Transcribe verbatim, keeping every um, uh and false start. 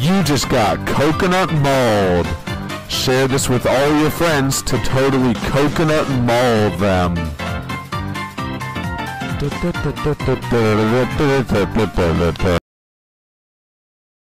You just got coconut mauled. Share this with all your friends to totally coconut maul them.